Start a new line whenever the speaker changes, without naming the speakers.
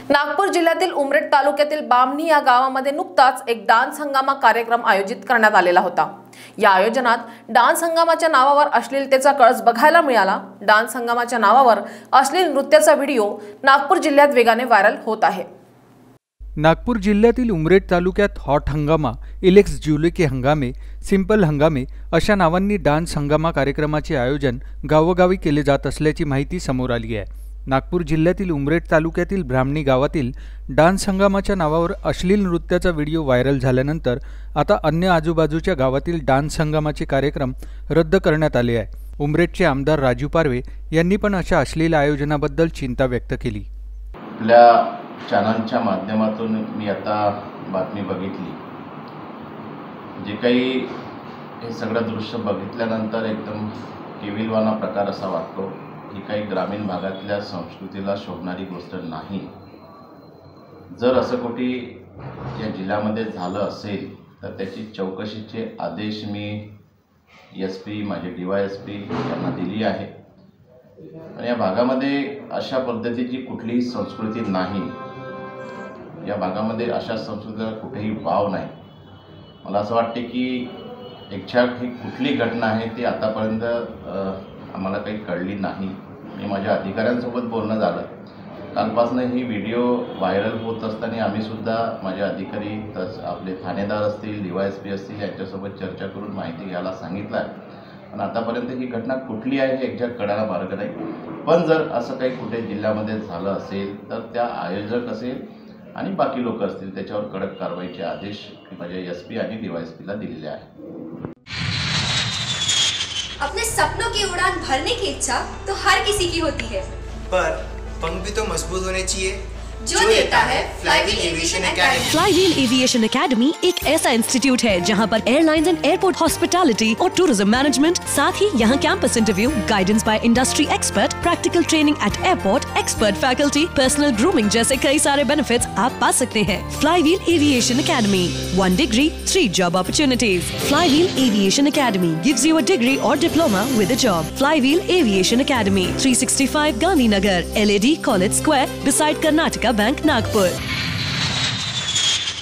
नागपूर जिल्ह्यातील उमरेड तालुक्यातील बामणी या गावामध्ये नुकताच एक डान्स हंगामा कार्यक्रम आयोजित करण्यात आलेला होता। या आयोजनात डान्स हंगामाच्या नावावर अश्लीलतेचा कळस बघायला मिळाला। डान्स हंगामाच्या नावावर अश्लील नृत्याचा व्हिडिओ नागपूर जिल्ह्यात वेगाने व्हायरल होत आहे।
नागपूर जिल्ह्यातील उमरेड तालुक्यात हॉट हंगामा, इलेक्स जुले के हंगामे, सिंपल हंगामे अशा नावांनी डान्स हंगामा कार्यक्रमाचे आयोजन गावोगावी केले जात असल्याची माहिती समोर आली आहे। नागपूर जिल्ह्यातील उमरेड तालुक्यातील ब्राह्मणी गावातील डान्स हंगामाच्या नावावर अश्लील नृत्याचा व्हिडिओ व्हायरल झाल्यानंतर आता अन्य आजूबाजूच्या गावातील डान्स हंगामाचे कार्यक्रम रद्द करण्यात आले आहे। उमरेडचे आमदार राजू पारवे यांनी पण अशा अश्लील आयोजनाबद्दल चिंता व्यक्त केली।
आपल्या चॅनलच्या माध्यमातून मी आता बातमी बघितली, जे काही हे सगळं दृश्य बघितल्यानंतर एकदम केविलवाना प्रकार असा वाटतो। ही काही ग्रामीण भागातल्या संस्कृतीला शोभणारी गोष्ट नाही। जर असं कुठे या जिल्ह्यामध्ये झालं असेल तर त्याची चौकशीचे आदेश मी SP माझे DYSP यांना दिली आहे। आणि या भागामध्ये अशा पद्धतीची कुठलीही संस्कृती नाही। या भागामध्ये अशा संस्कृतीला कुठेही वाव नाही। मला असं वाटते की ही कुठली घटना आहे ती आतापर्यंत आम्हाला काही कळली नाही। मी माझ्या अधिकाऱ्यांसोबत बोलणं झालं, कालपासून ही व्हिडिओ व्हायरल होत असताना आम्ही सुद्धा माझे अधिकारी आपले ठाणेदार असतील, DYSP असतील यांच्यासोबत चर्चा करून माहिती घ्यायला सांगितलं आहे। पण आतापर्यंत ही घटना कुठली आहे हे एक्झॅक्ट कळायला मार्ग नाही। पण जर असं काही कुठे जिल्ह्यामध्ये झालं असेल तर त्या आयोजक असेल आणि बाकी लोक असतील त्याच्यावर कडक कारवाईचे आदेश माझे SP आणि DYSP ला दिलेले आहेत।
अपने सपनों की उड़ान भरने की इच्छा तो हर किसी की होती है,
पर पंख भी तो मजबूत होने चाहिए
जो देता है flywheel aviation academy.
Flywheel aviation academy एक ऐसा इंस्टीट्यूट है जहां पर एयरलाइंस एंड एयरपोर्ट हॉस्पिटैलिटी और टूरिज्म मैनेजमेंट, साथ ही यहां campus interview, guidance by industry expert, practical training at airport, expert faculty, personal grooming जैसे कई सारे बेनिफिट्स आप पा सकते हैं। Flywheel aviation academy, 1 degree, 3 job opportunities। Flywheel aviation academy gives you a degree or diploma with a job। Flywheel aviation academy, 365 Gandhinagar, LAD College Square, beside Karnataka Bank, Nagpur।